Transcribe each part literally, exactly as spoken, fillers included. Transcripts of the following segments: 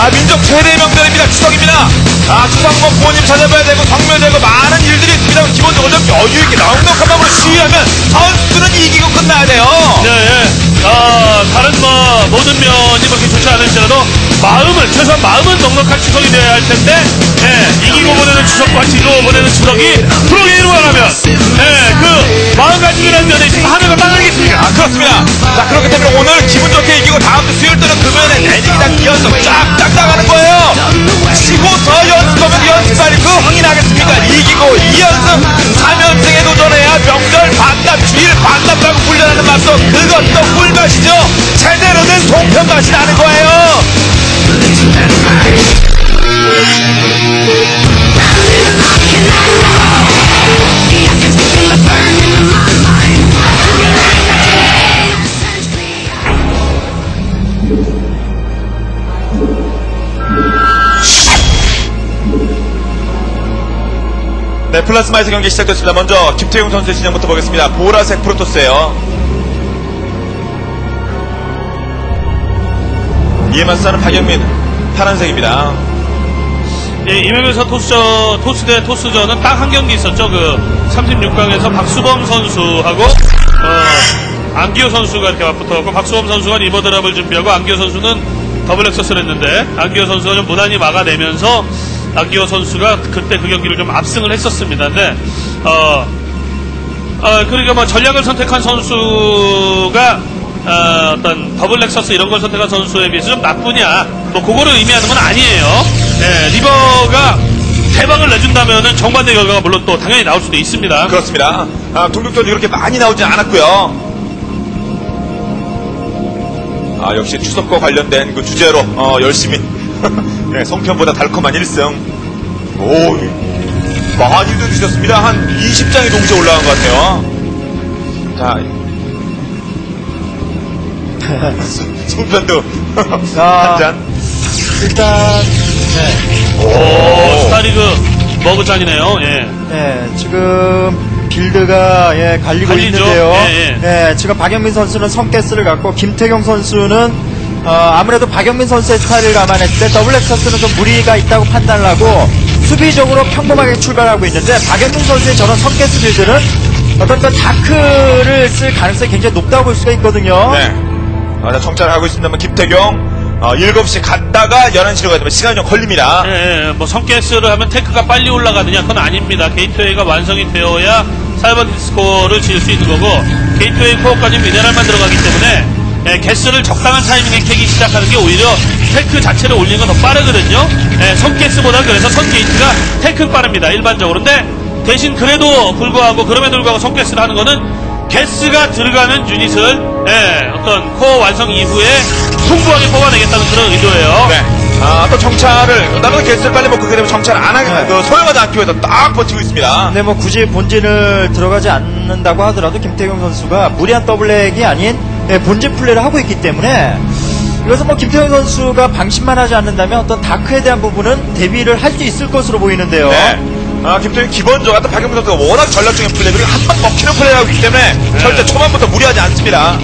아, 민족 최대 명절입니다. 추석입니다. 아, 추석 뭐 부모님 찾아봐야 되고 성묘되고 많은 일들이 있습니다. 기본적으로 좀 여유있게 넉넉한 마음으로 시위하면 선수는 이기고 끝나야 돼요. 네, 예. 아, 다른 뭐 모든 면이 그렇게 좋지 않을지라도 마음은 최소한 마음은 넉넉한 추석이 되어야 할 텐데, 예, 이기고 보내는 추석과 지고 보내는 추석이 프로게 이루어가면, 예, 그 마음가짐이라는 면에 있어서 하늘과 땅이겠습니까? 아, 그렇습니다. 자, 그렇기 때문에 오늘 기분 좋게 이기고 다음 주 수요일 때는 금요일에 내리기다 기어서 쫙쫙 나가는 거예요. 지고서 연습하면 연습하니 그 흥이 나겠습니까? 이기고 이 연승 삼 연승에 도전해야 명절 반납 주일 반납하고 훈련하는 맛도 그것도 꿀맛이죠. 제대로 된 송편 맛이 나는 거예요. 네, 플라스마에서 경기 시작됐습니다. 먼저 김태용 선수의 진영부터 보겠습니다. 보라색 프로토스예요. 이에 맞서는 박영민, 파란색입니다. 예, 이명에서 토스전, 토스 대 토스전은 딱 한 경기 있었죠. 그 삼십육 강에서 박수범 선수하고 어, 안기호 선수가 이렇게 맞붙어갖고 박수범 선수가 리버 드랍을 준비하고 안기호 선수는 더블 엑서스를 했는데 안기호 선수가 좀 무난히 막아내면서 안기호 선수가 그때 그 경기를 좀 압승을 했었습니다. 근데 어, 어 그러니까 뭐 전략을 선택한 선수가 어, 어떤 더블 렉서스 이런 걸 선택한 선수에 비해서 좀 나쁘냐, 뭐 그거를 의미하는 건 아니에요. 네, 리버가 대박을 내준다면은 정반대 결과가 물론 또 당연히 나올 수도 있습니다. 그렇습니다. 아, 동격전이 그렇게 많이 나오지 않았고요. 아, 역시 추석과 관련된 그 주제로 어, 열심히 네, 송편보다 달콤한 일 승. 오, 많이들 주셨습니다. 한 이십 장이 동시에 올라간 것 같아요. 자, 송편도 한 잔. 일단 네. 오, 스타리그 머그잔이네요. 예. 네, 지금 빌드가 예, 갈리고 갈리죠? 있는데요. 예, 예. 네, 지금 박영민 선수는 성가스를 갖고 김태경 선수는 어, 아무래도 박영민 선수의 스타일을 감안했을 때 더블 엑서스는 좀 무리가 있다고 판단을 하고 수비적으로 평범하게 출발하고 있는데 박영민 선수의 저런 성가스 빌드는 어떤 그 다크를 쓸 가능성이 굉장히 높다고 볼 수가 있거든요. 네. 아, 자, 정찰을 하고 있습니다만 김태경 어, 일곱 시 갔다가 열한 시로 가면 시간이 좀 걸립니다. 예, 예, 뭐 성가스를 하면 테크가 빨리 올라가느냐 그건 아닙니다. 게이트웨이가 완성이 되어야 사이버 디스코를 지을 수 있는 거고 게이트웨이 코어까지 미네랄만 들어가기 때문에 예, 개수를 적당한 타이밍에 캐기 시작하는 게 오히려 테크 자체를 올리는 건 더 빠르거든요. 예, 선게스보다 그래서 선게이트가 테크 빠릅니다. 일반적으로. 근데 대신 그래도 불구하고 그럼에도 불구하고 선게스를 하는 거는 게스가 들어가는 유닛을 예, 어떤 코어 완성 이후에 풍부하게 뽑아내겠다는 그런 의도예요. 네. 아, 또 정찰을 나도 개수를 빨리 먹고 그러면 정찰 안 하게 네. 그 소용하지 않기 위해서 딱 버티고 있습니다. 근데 뭐 굳이 본진을 들어가지 않는다고 하더라도 김태경 선수가 무리한 더블렉이 아닌 예, 본진 플레이를 하고 있기 때문에 이것은 뭐 김태형 선수가 방심만 하지 않는다면 어떤 다크에 대한 부분은 대비를 할 수 있을 것으로 보이는데요. 네. 아, 김태형 기본적으로 또 박영민 선수가 워낙 전략적인 플레이 그리고 한 방 먹히는 플레이를 하고 있기 때문에 네. 절대 초반부터 무리하지 않습니다.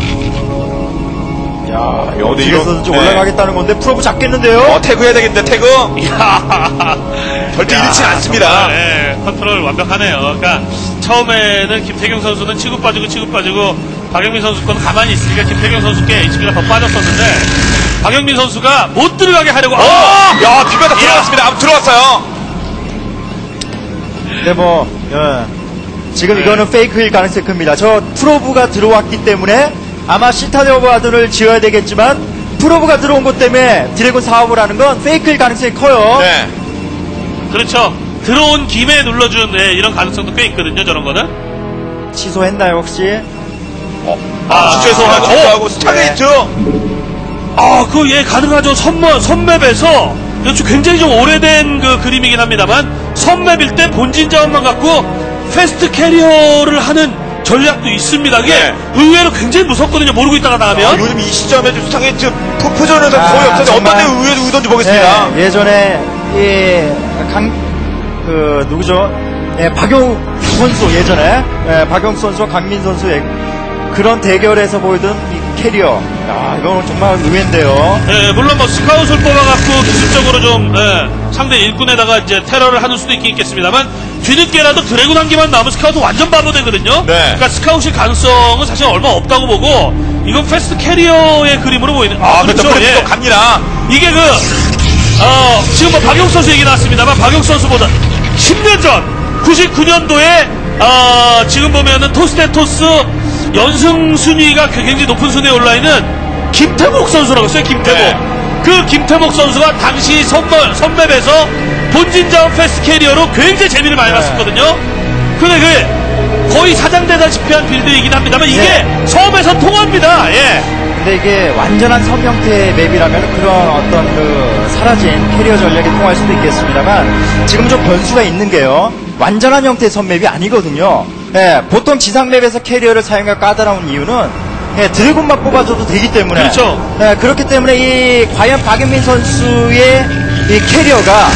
야, 여기 이래서 좀 네. 올라가겠다는 건데 프로브 잡겠는데요? 어, 태그 해야 되겠는데 태그? 이야. 절대 야, 잃지 않습니다. 정말, 네, 컨트롤 완벽하네요. 그러니까 처음에는 김태경 선수는 치고 빠지고 치고 빠지고 박영민 선수 거는 가만히 있으니까 김태경 선수께 에이치피가 더 빠졌었는데 박영민 선수가 못 들어가게 하려고 어! 야, 비벼다 들어갔습니다. 아무 들어왔어요. 네, 뭐 예. 지금 네. 이거는 페이크일 가능성이 큽니다. 저 프로브가 들어왔기 때문에 아마 시타데오바드를 지어야 되겠지만 프로브가 들어온 것 때문에 드래곤 사업을 하는 건 페이크일 가능성이 커요. 네. 그렇죠. 들어온 김에 눌러준 네, 이런 가능성도 꽤 있거든요. 저런 거는. 취소했나요 혹시? 어, 아, 취소하고 취소하고 스타게이트. 아, 그 예 가능하죠. 선머 선맵에서 그렇죠. 굉장히 좀 오래된 그 그림이긴 합니다만 선맵일 때 본진 자원만 갖고 패스트 캐리어를 하는 전략도 있습니다. 그게 네. 의외로 굉장히 무섭거든요. 모르고 있다가 나가면. 아, 요즘 이 시점에 좀 스타게이트 푸푸전에서 아, 거의 없어서 어떤 데 의외로 의도인지 보겠습니다. 네, 예전에 강 그 누구죠? 예, 박용 선수 예전에 예, 박용 선수와 강민 선수의 그런 대결에서 보이던 이 캐리어. 야, 이거는 정말 의외인데요. 예, 물론 뭐 스카웃을 뽑아갖고 기술적 쪽으로 좀 예, 상대 일꾼에다가 이제 테러를 하는 수도 있긴 있겠습니다만 뒤늦게라도 드래곤 한 개만 나오면 스카우트 완전 바보 되거든요. 네. 그러니까 스카웃일 가능성은 사실 얼마 없다고 보고 이건 패스트 캐리어의 그림으로 보이는. 아, 그렇죠. 그렇죠. 예. 갑니다. 이게 그 어, 지금 뭐 박용 선수 얘기 나왔습니다만 박용 선수보다 십 년 전 구십구 년도에 어, 지금 보면은 토스 대 토스 연승 순위가 굉장히 높은 순위에 올라 있는 김태목 선수라고 했어요. 김태목. 네. 그 김태목 선수가 당시 선물, 선맵에서 본진 자원 패스트 캐리어로 굉장히 재미를 많이 네. 봤었거든요. 근데 그 거의 사장되다시피 한 빌드이긴 합니다만 이게 네. 처음에서 통합니다. 예. 근데 이게 완전한 섬 형태의 맵이라면 그런 어떤 그 사라진 캐리어 전략이 통할 수도 있겠습니다만 지금 좀 변수가 있는 게요. 완전한 형태의 섬 맵이 아니거든요. 예, 보통 지상 맵에서 캐리어를 사용할 까다로운 이유는 예, 드래곤만 뽑아줘도 되기 때문에 그렇죠. 예, 그렇기 때문에 이 과연 박영민 선수의 이 캐리어가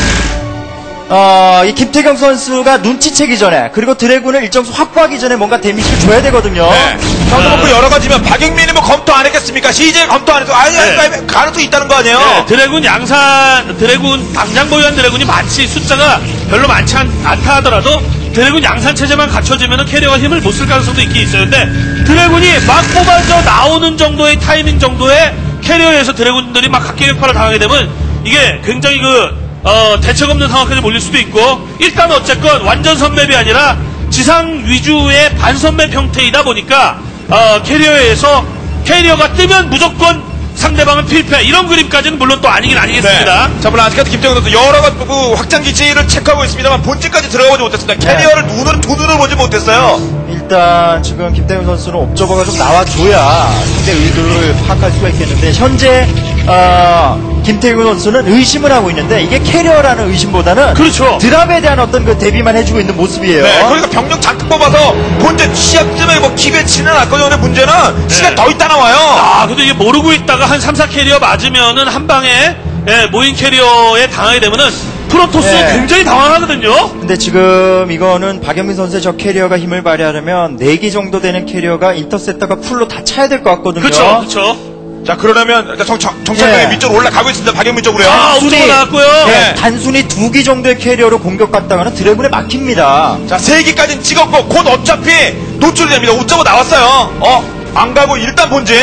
어, 이 김태경 선수가 눈치채기 전에 그리고 드래곤을 일정수 확보하기 전에 뭔가 데미지를 줘야 되거든요. 네. 저도 뭐 여러 가지면 박영민이 뭐 검토 안 했겠습니까? 씨제이 검토 안 해서 아니 아니 네. 아니, 가능성이 있다는 거 아니에요? 네, 드래곤 양산, 드래곤 당장 보유한 드래곤이 많지 숫자가 별로 많지 않, 않다 하더라도 드래곤 양산 체제만 갖춰지면 캐리어가 힘을 못 쓸 가능성도 있긴 있어요. 근데 드래곤이 막 뽑아져 나오는 정도의 타이밍 정도의 캐리어에서 드래곤들이 막 각계격파를 당하게 되면 이게 굉장히 그 어, 대책 없는 상황까지 몰릴 수도 있고 일단 어쨌건 완전 선맵이 아니라 지상 위주의 반선맵 형태이다 보니까 어, 캐리어에서 캐리어가 뜨면 무조건 상대방은 필패 이런 그림까지는 물론 또 아니긴 아니겠습니다. 네. 자, 물론 아직까지 김태형 선수 여러 가지 그 확장 기지를 체크하고 있습니다만 본진까지 들어가보지 못했습니다. 네. 캐리어를 눈으로 두 눈으로 보지 못했어요. 일단 지금 김태균 선수는 옵저버가 좀 나와줘야 상대 의도를 파악할 수가 있겠는데 현재 어, 김태균 선수는 의심을 하고 있는데 이게 캐리어라는 의심보다는 그렇죠. 드랍에 대한 어떤 그 대비만 해주고 있는 모습이에요. 네, 그러니까 병력 잔뜩 뽑아서 본진 시합쯤에 뭐 기회 치는 않거든요. 근데 문제는 시간 더 있다 나와요. 아, 근데 이게 모르고 있다가 한 삼, 사 캐리어 맞으면은 한 방에 예, 모인 캐리어에 당하게 되면은 프로토스 네. 굉장히 당황하거든요. 근데 지금 이거는 박영민 선수의 저 캐리어가 힘을 발휘하려면 네 개 정도 되는 캐리어가 인터셉터가 풀로 다 차야 될 것 같거든요. 그렇죠, 그렇죠. 자, 그러려면 정, 정, 정찰병이 네. 밑쪽으로 올라가고 있습니다. 박영민 쪽으로요. 아, 단순히- 옵저버 나왔고요. 네, 네. 단순히 두 개 정도의 캐리어로 공격받다가는 드래곤에 막힙니다. 자, 세 개까지는 찍었고 곧 어차피 노출이 됩니다. 옵저버 나왔어요. 어, 안 가고 일단 본진.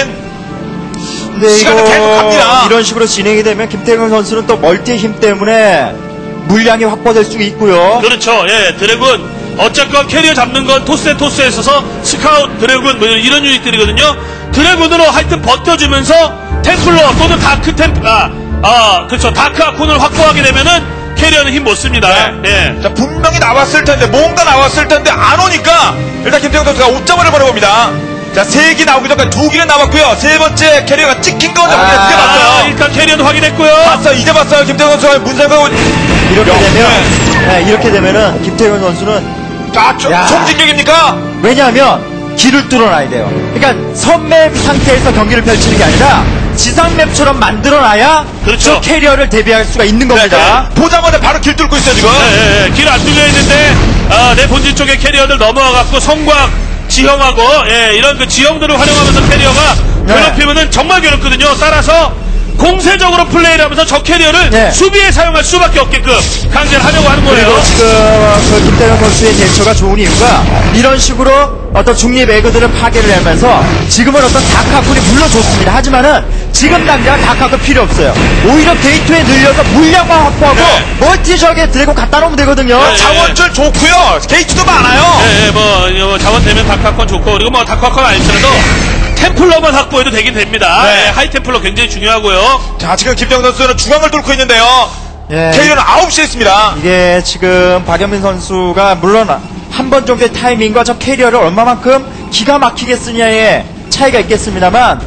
근데 시간은 이거 계속 갑니다. 이런 식으로 진행이 되면 김태균 선수는 또 멀티의 힘 때문에 물량이 확보될 수 있고요. 그렇죠. 예, 드래곤. 어쨌건 캐리어 잡는 건 토스에 토스에 있어서 스카웃, 드래곤 뭐 이런 유닛들이거든요. 드래곤으로 하여튼 버텨주면서 템플러 또는 다크 템플, 아, 아, 그렇죠. 다크 아콘을 확보하게 되면은 캐리어는 힘 못 씁니다. 예. 자, 분명히 나왔을 텐데, 뭔가 나왔을 텐데, 안 오니까, 일단 김태형 선수가 옵저버를 벌여봅니다. 자, 세 개 나오기 전까지 두 개는 남았고요. 세 번째 캐리어가 찍힌 거 먼저 아, 이제 아, 봤어요. 일단 캐리어는 확인했고요. 봤어요. 이제 봤어요. 김태형 선수가 문세고. 이렇게 영, 되면 네. 네, 이렇게 되면은 김태균 선수는 자, 총- 야. 총진격입니까? 왜냐하면 길을 뚫어놔야 돼요. 그러니까 선맵 상태에서 경기를 펼치는 게 아니라 지상맵처럼 만들어놔야 그렇죠. 저 캐리어를 대비할 수가 있는 겁니다. 네, 보자마자 바로 길 뚫고 있어요, 지금. 예, 예, 예. 길 안 뚫려 있는데 아, 내 본진 쪽에 캐리어들 넘어와갖고 성곽 지형하고 예, 이런 그 지형들을 활용하면서 캐리어가 네. 괴롭히면은 정말 괴롭거든요. 따라서 공세적으로 플레이를 하면서 저 캐리어를 네. 수비에 사용할 수밖에 없게끔 강제를 하려고 하는 거예요. 그리고 지금 그 김태형 선수의 대처가 좋은 이유가 이런 식으로 어떤 중립 에그들을 파괴를 하면서 지금은 어떤 다크아콘이 물론 좋습니다. 하지만은 지금 당장 다크아콘 필요 없어요. 오히려 게이트에 늘려서 물량만 확보하고 네. 멀티적에 드래곤 갖다 놓으면 되거든요. 네. 자원줄 좋고요. 게이트도 많아요. 예, 예, 뭐, 이거 뭐 자원 되면 다크아콘 좋고 그리고 뭐 다크아콘 아니더라도 템플러만 확보해도 되긴 됩니다. 네. 예, 하이 템플러 굉장히 중요하고요. 자, 지금 김태형 선수는 중앙을 뚫고 있는데요. 예. 캐리어는 아홉 시에 있습니다. 이게 지금 박영민 선수가 물론 한 번 정도의 타이밍과 저 캐리어를 얼마만큼 기가 막히게 쓰냐의 차이가 있겠습니다만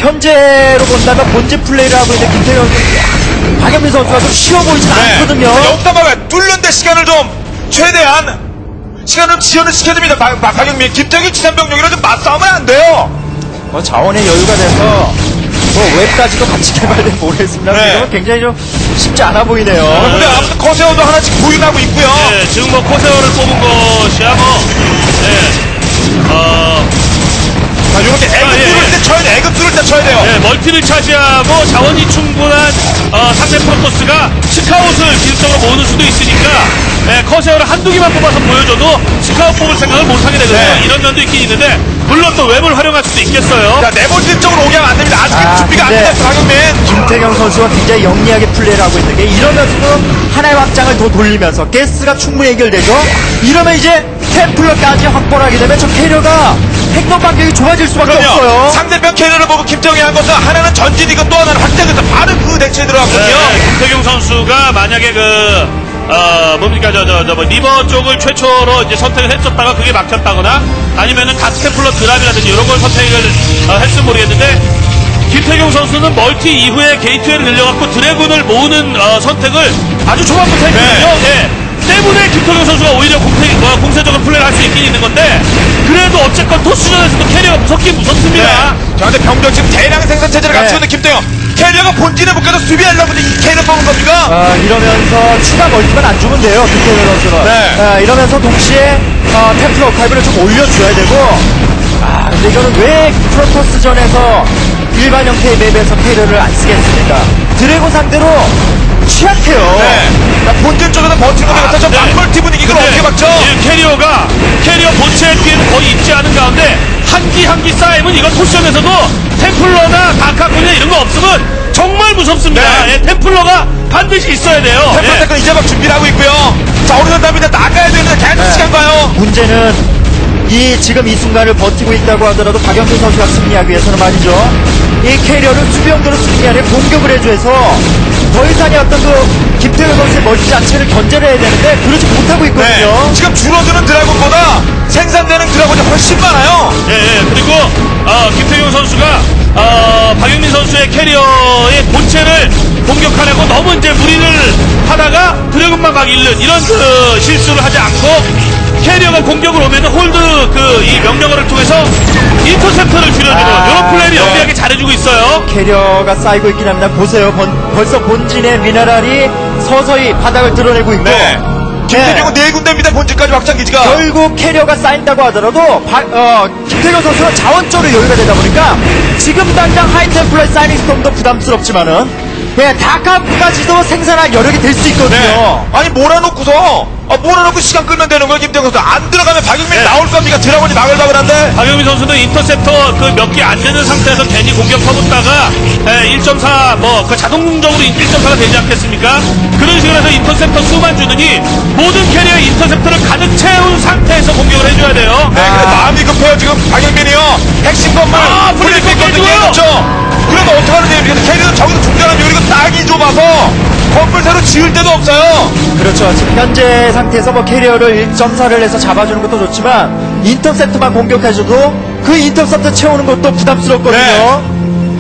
현재로 본다면 본진 플레이를 하고 있는 김태형 선수, 박영민 선수가 좀 쉬워 보이진 않거든요. 역담화가 뚫는데 시간을 좀 최대한 시간을 지연을 시켜줍니다. 박- 박- 박영민, 김태균 지산병력이랑 좀 맞싸우면 안 돼요. 뭐 자원의 여유가 돼서 뭐 웹까지도 같이 개발된 모르겠습니다. 네. 이건 굉장히 좀 쉽지 않아 보이네요. 근데 아무튼 커세어도 하나씩 보유하고 있고요. 예, 지금 뭐 코세어를 뽑은 것이야 뭐, 예, 어, 자, 이렇게 애급 아, 예, 뚫을 예. 때 쳐야 돼. 애급 뚫을 때 쳐야 돼요. 예, 멀티를 차지하고 자원이 충분한 어, 상대 프로토스가 스카 스카웃을 기술적으로 모으는 수도 있으니까 예, 커세어를 한두 개만 뽑아서 보여줘도 스카웃 뽑을 생각을 못하게 되거든요. 네. 이런 면도 있긴 있는데 물론 또 웹을 활용할 수도 있겠어요. 자, 네 번째 쪽으로 오게 하면 안 됩니다. 아직은 아, 준비가 안 근데 됐어, 박영민. 김태경 선수가 굉장히 영리하게 플레이를 하고 있는 게 이러면서 하나의 확장을 더 돌리면서 가스가 충분히 해결되죠. 이러면 이제 템플러까지 확보를 하게 되면 저 캐리어가 행동 반경이 좁아질 수밖에 그럼요. 없어요. 상대편 캐리어를 보고 김정이 한 것은 하나는 전진이고 또 하나는 확장에서 바로 그 대체에 들어갔거든요. 네, 김태경 선수가 만약에 그, 어, 뭡니까, 저, 저, 저, 뭐, 리버 쪽을 최초로 이제 선택을 했었다가 그게 막혔다거나 아니면은 가스템플러 드랍이라든지 이런 걸 선택을 어, 했으면 모르겠는데 김태경 선수는 멀티 이후에 게이트웨이를 늘려갖고 드래곤을 모으는 어, 선택을 아주 초반부터 했거든요. 네. 때문에 김태경 선수가 오히려 공세, 어, 공세적으로 플레이를 할 수 있긴 있는 건데 그래도 어쨌건 토스전에서도 캐리어가 무섭긴 무섭습니다. 네. 자, 근데 병력 지금 대량 생산 체제를 네. 갖추고 있는 김태형. 캐리어가 본진에 못 가서 수비하려고 이 캐리어 뽑은 겁니까? 아, 이러면서 추가 멀티만 안 주면 돼요, 김태경 선수는. 네. 아, 이러면서 동시에 어, 템플러 어카이브를 좀 올려줘야 되고, 아, 근데 이거는 왜 프로토스전에서 일반 형태의 맵에서 캐리어를 안 쓰겠습니까? 드래곤 상대로 취약해요. 네. 자, 본진 쪽에서 버티는 데 가서 저 네. 막멀티 분위기를 근데 어떻게 막죠? 이 캐리어가 캐리어 본체의 피해는 거의 있지 않은 가운데 한기 한기 쌓이면 이건 포션에서도 템플러나 다카콘이나 이런 거 없으면 정말 무섭습니다. 네. 예, 템플러가 반드시 있어야 돼요. 예. 템플러테크 이제 막 준비를 하고 있고요. 자, 오른손 답니다. 나가야 되는데 계속 네. 시간 가요. 문제는 이 지금 이 순간을 버티고 있다고 하더라도 박영준 선수가 승리하기 위해서는 말이죠. 이 캐리어를 수비용도로 쓰는 게 아니라 공격을 해줘서 더 이상의 어떤 그 김태현 선수의 멀티 자체를 견제를 해야 되는데 그러지 못하고 있거든요. 네. 지금 줄어드는 드라곤보다 생산되는 드라곤이 훨씬 많아요. 예, 예. 그리고 어, 김태경 선수가 어, 박영민 선수의 캐리어의 본체를 공격하려고 너무 이제 무리를 하다가 드래곤만 막 잃는 이런 그 실수를 하지 않고 캐리어가 공격을 오면 홀드 그 이 명령어를 통해서 인터셉터를 줄여주는 아, 이런 플레이를 네. 영리하게 잘해주고 있어요. 캐리어가 쌓이고 있긴 합니다. 보세요. 번- 벌써 본진의 미네랄이 서서히 바닥을 드러내고 있고 네. 김태경은 네 군데입니다. 본진까지 확장 기지가. 결국 캐리어가 쌓인다고 하더라도 바, 어, 김태경 선수가 자원적으로 여유가 되다 보니까 지금 당장 하이템플러의 사이닝 스톰도 부담스럽지만은 예, 다카까지도 생산할 여력이 될 수 있거든요. 네. 아니 몰아놓고서 아, 몰아놓고 시간 끌면 되는 거예요. 김태경 선수. 안 들어가면 박영민 네. 나올 겁니까? 드라곤이 막을 막을한데. 박영민 선수도 인터셉터 그 몇 개 안 되는 상태에서 괜히 공격 퍼붓다가 일 점 사 뭐 그 자동적으로 일 점 사가 되지 않겠습니까? 그런 식으로 해서 인터셉터 수만 주느니 모든 캐리어의 인터셉터를 가득 채운 상태에서 공격을 해줘야 돼요. 네, 근데 마음이 급해요. 지금 박영민이요. 핵심 것만 아, 풀릴 수 풀릴 것 있거든요. 같아요. 그렇죠. 그러면 어떡하는 데요? 캐리어는 저기서 중단하면 여기가 땅이 좁아서 건물 새로 지을 데도 없어요. 그렇죠. 지금 현재 상태에서 뭐 캐리어를 일 점 사를 해서 잡아주는 것도 좋지만 인터셉트만 공격해줘도 그 인터셉트 채우는 것도 부담스럽거든요.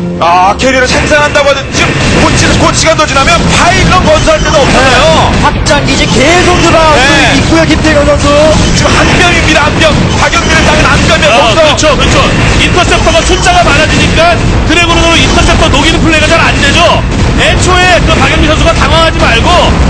아, 캐리어를 생산한다고 하든 지금 곧, 시- 곧 시간 더 지나면 파일런 건설할 데도 없잖아요. 확장기지 계속 들어가고 네. 있고요. 김태경 선수. 지금 한 뼘입니다. 한 뼘. 박영민을 따면 한 뼘이에요. 어, 거기서. 그렇죠, 그렇죠. 인터셉터가 숫자가 많아지니까 드래곤으로 인터셉터 녹이는 플레이가 잘 안 되죠. 애초에 그 박영민 선수가 당황하지 말고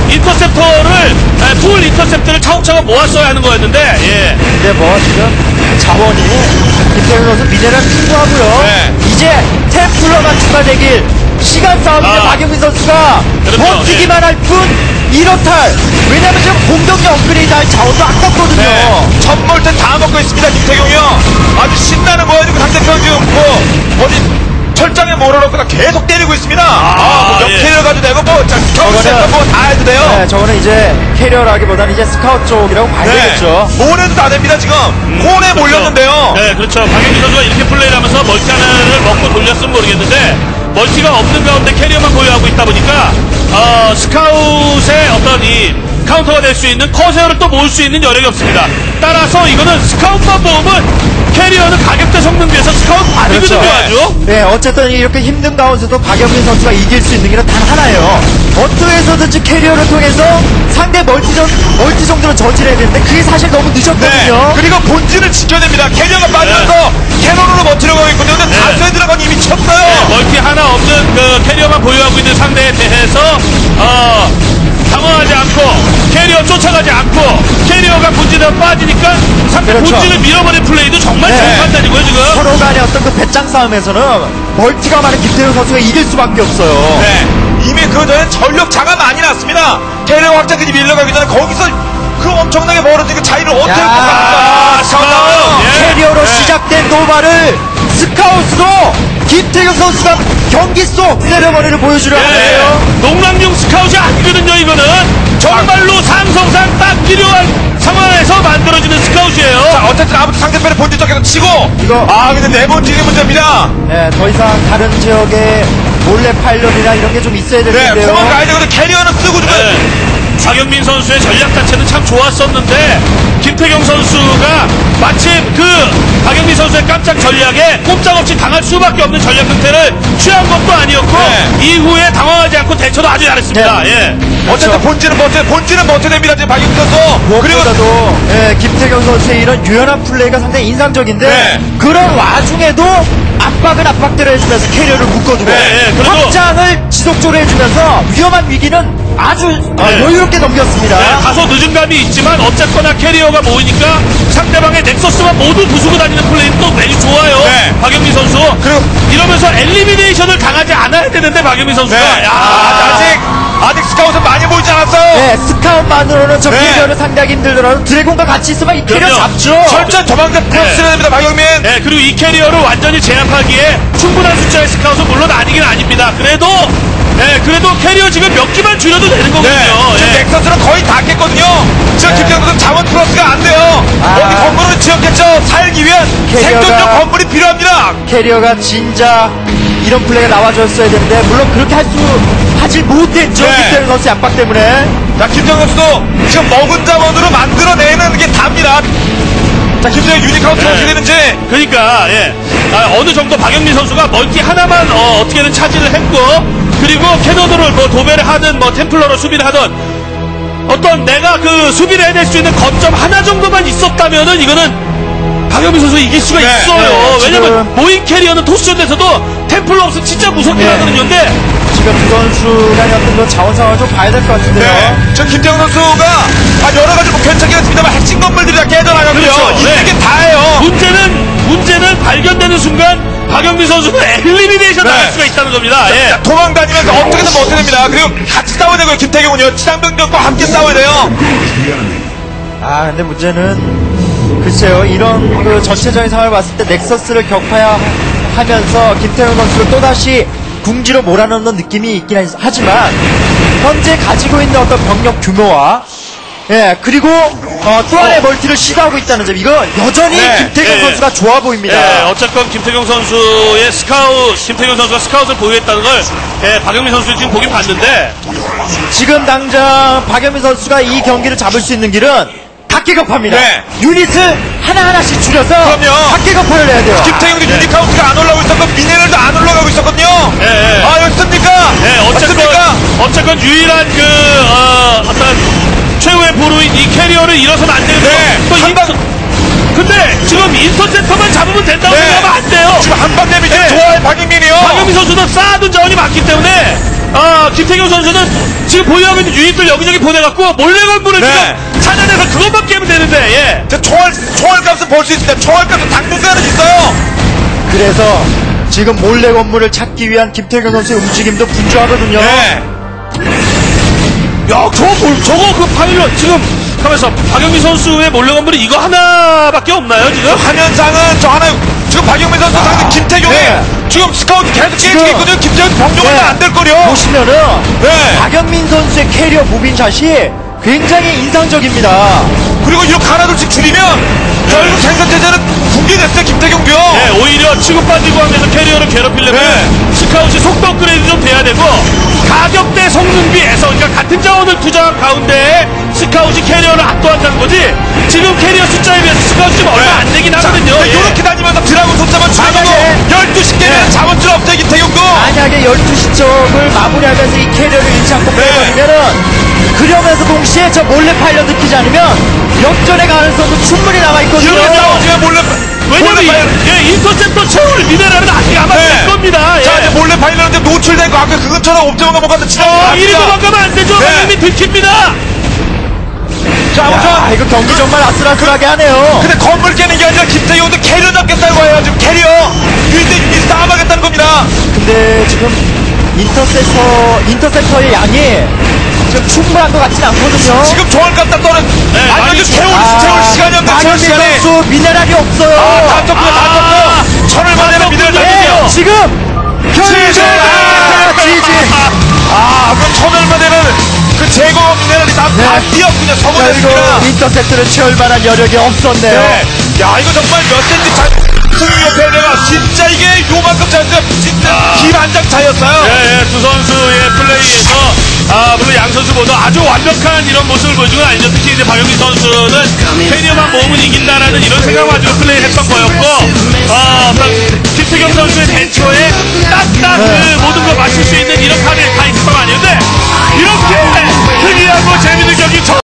인터셉터를 에, 풀 인터셉터를 차곡차곡 모았어야 하는 거였는데, 예. 근데 뭐 지금 자원이 김태경 선수 미네랄 풍부하고요. 네. 이제 템플러가 추가되길 시간 싸움인데 아. 박영민 선수가 그렇죠. 버티기만 할 뿐 이렇다. 왜냐면 지금 공격력 업그레이드 할 자원도 아깝거든요. 네. 첫몰 때 다 먹고 있습니다. 김태경이요. 아주 신나는 거예요. 지금 상대편 지금 뭐 어디 철장에 몰아놓고 계속 때리고 있습니다. 아, 뭐 예. 역캐리어 가도 되고 뭐 자, 스카우트 뭐다 해도 돼요. 네, 저거는 이제 캐리어라기보다는 이제 스카우트 쪽이라고 봐야 되겠죠. 모는 다 됩니다. 지금 콘에 몰렸는데요. 네, 그렇죠. 박영민 선수가 이렇게 플레이를 하면서 멀티 하나를 먹고 돌렸으면 모르겠는데 멀티가 없는 가운데 캐리어만 보유하고 있다 보니까 어, 스카웃의 어떤 이 카운터가 될 수 있는 커세어를 또 모을 수 있는 여력이 없습니다. 따라서 이거는 스카웃만 모으면 캐리어는 가격대 성능 비해서 스카웃 반이거든요. 그렇죠. 아주. 네, 어쨌든 이렇게 힘든 가운데서도 박영민 선수가 이길 수 있는 길은 단 하나예요. 어떻게 해서든지 캐리어를 통해서 상대 멀티전, 멀티 정도는 저지해야 되는데 그게 사실 너무 네. 늦었거든요. 그리고 본진을 지켜야 됩니다. 캐리어가 빠지면서 캐논으로 버티려고 하고 있거든요. 근데 네. 다수에 들어간 이미 쳤어요. 네, 멀티 하나 없는 그 캐리어만 보유하고 있는 상대에 대해서 어, 당황하지 않고 캐리어 쫓아가지 않고 캐리어가 본진에 빠지니까 상대 그렇죠. 본진을 밀어버린 플레이도 정말 네. 좋은 판단이고요 지금. 서로 간의 어떤 그 배짱 싸움에서는 멀티가 많은 김태형 선수가 이길 수밖에 없어요. 네. 이미 그 전에 전력차가 많이 났습니다. 캐리어 확장까지 밀려가기 전에 거기서 그 엄청나게 멀어진 그 차이를 어떻게 야, 극복합니까? 스카웃, 예. 캐리어로 네. 시작된 노발을 스카웃으로 김태경 선수가 경기 속 세레머니를 보여주려 예. 하는데요. 농락용 스카웃이 아니거든요, 이거는. 정말로 상성상 딱 필요한 상황에서 만들어지는 스카웃이에요. 자, 어쨌든 아무튼 상대편의 본질 쪽에서 치고. 이거- 아, 근데 네 번째 게 문제입니다. 예, 더 이상 다른 지역에 몰래 파일럿이나 이런 게 좀 있어야 될 네, 텐데요. 도망가야 되거든. 캐리어는 쓰고 주면. 네. 박영민 선수의 전략 자체는 참 좋았었는데 김태경 선수가 마침 그 박영민 선수의 깜짝 전략에 꼼짝없이 당할 수밖에 없는 전략 형태를 취한 것도 아니었고 네. 이후에 당황하지 않고 대처도 아주 잘했습니다. 네. 예. 어쨌든 본질은 버텨, 본질은 버텨냅니다. 지금 박영민 선수. 그리고 무엇보다도 예, 김태경 선수의 이런 유연한 플레이가 상당히 인상적인데 네. 그런 와중에도 압박은 압박대로 해주면서 캐리어를 묶어주고 네, 예, 그래도- 확장을 지속적으로 해주면서 위험한 위기는 아주 어, 네. 여유롭게 넘겼습니다. 네, 다소 늦은 감이 있지만 어쨌거나 캐리어가 모이니까 상대방의 넥서스만 모두 부수고 다니는 플레이는 또 매우 좋아요. 네. 박영민 선수. 그리고- 이러면서 엘리미네이션을 당하지 않아야 되는데 박영민 선수가 네. 야, 아, 아직, 아직 스카웃은 많이 보이지 않았어요. 네, 스카웃만으로는 저 네. 캐리어를 상대하기 힘들더라도 드래곤과 같이 있으면 이 캐리어 그럼요. 잡죠. 철저한 도망자 프로스를 됩니다. 박영민. 네, 그리고 이 캐리어를 완전히 제압하기에 충분한 숫자의 스카웃은 물론 아니긴 아닙니다. 그래도, 네, 그래도 캐리어 지금 몇 기만 줄여도 되는 거거든요. 네. 지금 예. 넥서스는 거의 다 깼거든요. 지금 네. 김정은 자원 플러스가 안 돼요. 아. 어디 건물을 지었겠죠. 살기 위한 캐리어가- 생존용 건물이 필요합니다. 캐리어가 진짜 이런 플레이가 나와줬어야 되는데 물론 그렇게 할 수 하질 못했죠. 네. 김태경 선수 압박 때문에. 자, 김정은 선수도 지금 먹은 자원으로 만들어내는 게 답니다. 자, 김정은 유니카운트 네. 어떻게 되는지. 그러니까 예 아, 어느 정도 박영민 선수가 멀티 하나만 어, 떻게든 차지를 했고 그리고 캐논으로 뭐 도배를 하든 뭐 템플러로 수비를 하든 어떤 내가 그 수비를 해낼 수 있는 거점 하나 정도만 있었다면은 이거는 박영민 선수 이길 수가 네, 있어요. 네, 왜냐면 지금- 모인 캐리어는 토스전에서도 템플러 없으면 진짜 무섭긴 네. 하거든요. 지금 두 선수가 어떤 그 자원 상황을 좀 봐야 될 것 같은데요. 네. 저 김정은 선수가 아, 여러 가지 뭐 괜찮긴 했습니다만 핵심 건물들이 다 깨져나가고요. 그렇죠. 있는 네. 게 다예요. 문제는 문제는 발견되는 순간 박영민 선수는 엘리미네이션 네. 당할 수가 있다는 겁니다. 예. 자, 도망 다니면서 어떻게든 버텨냅니다. 그리고 같이 싸워야 되고요. 김태경은요. 지상병력과 함께 싸워야 돼요. 아 근데 문제는 글쎄요 이런 그 전체적인 상황을 봤을 때 넥서스를 격파하면서 김태형 선수를 또다시 궁지로 몰아넣는 느낌이 있긴 하- 하지만 현재 가지고 있는 어떤 병력 규모와 예 그리고 어, 또 하나의 멀티를 시도하고 있다는 점 이거 여전히 네, 김태경 예. 선수가 좋아 보입니다. 예, 어쨌건 김태경 선수의 스카웃, 김태경 선수가 스카웃을 보유했다는 걸 예, 박영민 선수 지금 보긴 봤는데 지금 당장 박영민 선수가 이 경기를 잡을 수 있는 길은 각계격파입니다. 네. 유닛을 하나하나씩 줄여서 그럼요. 각계격파를 해야 돼요. 김태경도 유니카운트가 안 올라오고 있었고 미네랄도 안 올라가고 있었거든요. 예, 예. 아, 여기 씁니까? 예, 어쨌건 맞습니까? 어쨌건 유일한 그 어, 어떤 최후의 보루인 이 캐리어를 잃어서는 안 되는데 네, 또 한 인- 방- 근데 지금 인터셉터만 잡으면 된다고 네. 생각하면 안 돼요. 지금 한방 내미지 네. 좋아요, 박인민이요. 박영민 선수는 쌓아둔 자원이 많기 때문에 아, 김태경 선수는 지금 보유하고 있는 유닛들 여기저기 보내갖고 몰래 건물을 네. 지금 찾아내서 그것만 깨면 되는데 예. 저 총알, 총알값은 벌 수 있습니다. 총알값은 당분간은 있어요. 그래서 지금 몰래 건물을 찾기 위한 김태경 선수의 움직임도 분주하거든요. 네. 야, 저거, 뭘- 저거 그 파일럿 지금 하면서 박영민 선수의 몰래 건물이 이거 하나밖에 없나요 지금? 화면상은 저 하나, 지금 박영민 선수 상대 김태경이 네. 지금 스카우트 계속 지금- 깨지고 있거든요. 김태경 병력은 네. 안 될 거려. 보시면은 네. 박영민 선수의 캐리어 무빙샷이 굉장히 인상적입니다. 그리고 이렇게 하나둘씩 줄이면 결국 생산체제는 붕괴됐어요. 김태경도요. 네, 오히려 치고 빠지고 하면서 캐리어를 괴롭히려면 네. 스카웃이 속도 업그레이드 좀 돼야 되고 가격대 성능비에서 그러니까 같은 자원을 투자한 가운데 스카웃이 캐리어를 압도한다는 거지 지금 캐리어 숫자에 비해서 스카웃이 좀 얼마 안 되긴 하거든요. 예. 이렇게 다니면서 드라군 숫자만 줄여도 만약에- 열두 시 개는 네. 자원줄 없어요. 김태경도. 만약에 열두 시 쪽을 마무리하면서 이 캐리어를 잃지 않고 네. 빼버리면은 그러면서 동시에 저 몰래 파일럿 느끼지 않으면 역전의 가능성도 충분히 남아있거든요. 이렇게 싸워지면 몰래 왜냐면 몰래 이- 파일. 예, 인터셉터 채울 미네랄은 아직 아마 네. 될 겁니다. 예. 자, 이제 몰래 파일럿한테 노출된 거 아까 그것처럼 옵저버가 뭔가 지나가면 어, 안 이리 됩니다. 도망가면 안 되죠. 네. 박영민 들킵니다. 자, 야, 아무튼 이거 경기 정말 아슬아슬하게 하네요. 근데 건물 깨는 게 아니라 김태경도 캐리어 잡겠다고 해요. 지금 캐리어 유닛 유닛 싸움하겠다는 겁니다. 근데 지금 인터셉터, 인터셉터의 양이 지금 충분한 것 같진 않거든요. 지금 종을 갖다 떠는 네, 아니 많이 그 채울 채울 시간이 없네. 채울 박영민 시간이. 선수 미네랄이 없어요. 아, 다 떴고요, 다 아, 떴고요. 천을 만내는 미들 네, 날리네요. 지금 지지! 지지. 아, 그 천을 만내는 그 제거 미네랄이 다, 다 네. 뛰었군요. 결국 성공했습니다. 인터셉트를 채울 만한 여력이 없었네요. 네. 야, 이거 정말 몇 센치 차, 승리협회 내가 진짜 이게 요만큼 차였어요. 진짜 길 한 장 차였어요. 예, 예, 두 선수의 플레이에서, 아, 물론 양 선수 모두 아주 완벽한 이런 모습을 보여준 건 아니죠. 특히 이제 박영민 선수는 페리어만 모으면 이긴다라는 이런 생각 가지고 플레이를 했던 거였고, 아, 어떤